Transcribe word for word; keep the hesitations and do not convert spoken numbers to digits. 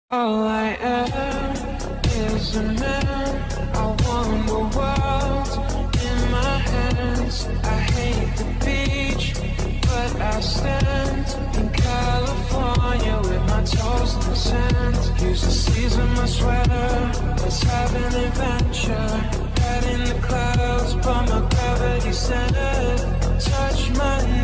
All I am is a man. I want the world in my hands. I hate the beach, but I stand in California with my toes in the sand. Use the season my sweater. Let's have an adventure. Head in the clouds, but my gravity center. Touch my